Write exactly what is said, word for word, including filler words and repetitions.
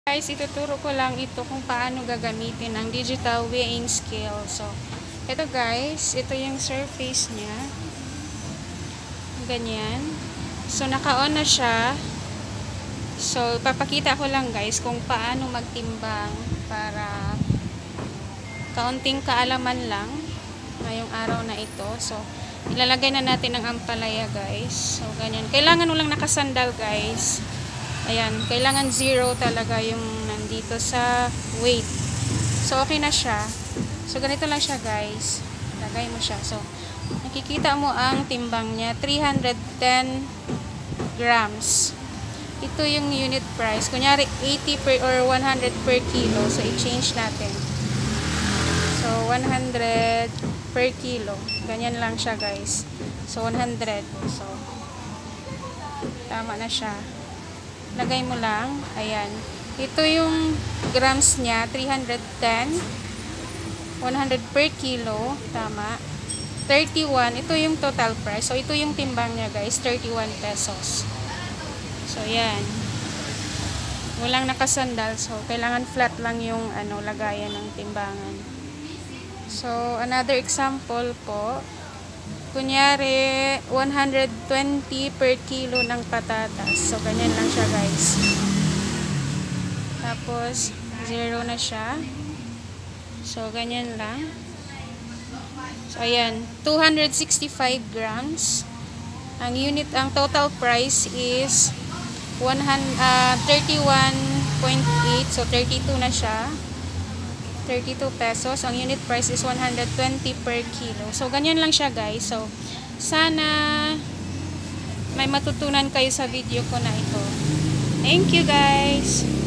Guys, ituturo ko lang ito kung paano gagamitin ang digital weighing scale. So, ito guys, ito yung surface niya. Ganyan. So, naka-on na siya. So, papakita ko lang guys kung paano magtimbang para kaunting kaalaman lang ngayong araw na ito. So, ilalagay na natin ang ampalaya guys. So, ganyan. Kailangan mo lang nakasandal guys. Ayan, kailangan zero talaga yung nandito sa weight. So, okay na siya. So, ganito lang siya guys. Lagay mo siya. So, nakikita mo ang timbang niya. three hundred ten grams. Ito yung unit price. Kunyari, eighty per or one hundred per kilo. So, i-change natin. So, one hundred per kilo. Ganyan lang siya guys. So, one hundred. So, tama na siya. Lagay mo lang. Ayan. Ito yung grams niya. three hundred ten. one hundred per kilo. Tama. thirty-one. Ito yung total price. So, ito yung timbang niya guys. thirty-one pesos. So, yan. Walang nakasandal. So, kailangan flat lang yung ano, lagayan ng timbangan. So, another example po. Kunyari, one hundred twenty per kilo ng patatas. So, ganyan lang siya guys. Tapos, zero na siya. So, ganyan lang. So, ayan. two hundred sixty-five grams. Ang unit, ang total price is thirty-one point eight. So, thirty-two na siya. thirty-two pesos. Ang unit price is one hundred twenty per kilo. So, ganyan lang siya guys. So, sana may matutunan kayo sa video ko na ito. Thank you guys!